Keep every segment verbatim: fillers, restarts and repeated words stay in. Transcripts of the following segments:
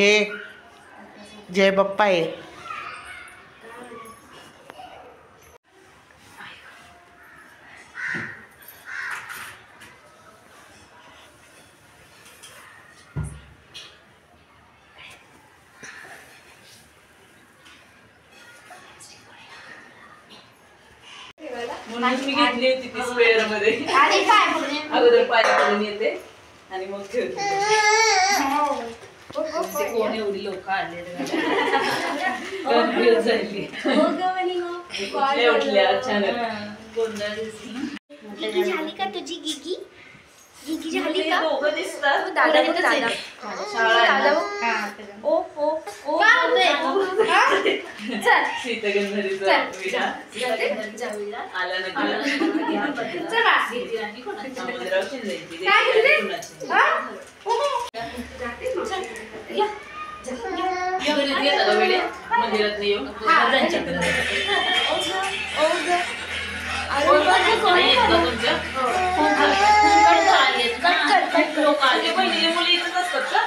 हे जय बाप्पा आहे. म्हणून मी घेतली होती ती स्क्वेअर मध्ये. अगोदर पाणी करून येते आणि मग ठेवते. कोण एवढी लोक आले झाली उठल्या अचानक गोंधळ गिगी झाली का तुझी? गिगी गिगी झाली का? दोघं दिसतात. दादा बघ, दादा दादा बघ. ओ ओ ओ चल शीतगंधरीचा विडा आला नदीला. चला समुद्रावर शिंदायची. काय घेतले? घरीच येतात का वेळे मंदिरात नाही येऊन त्यांच्याकडे लोक आले बहिणीले मुली इथंच असतात का?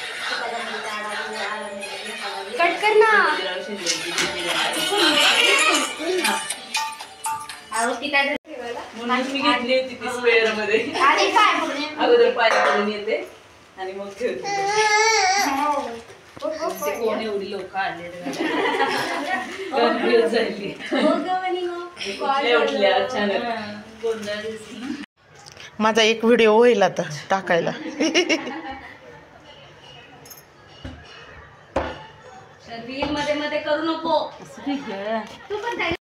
कट कर ना. म्हणून मी घेतली होती ती स्क्वेअर मध्ये. अगोदर पाणी करून येते आणि मग ठेवते. कोण एवढी लोक आले झाली उठल्या अचानक गोंधळ. माझा एक व्हिडिओ होईल आता टाकायला. रील मध्ये मध्ये करू नको.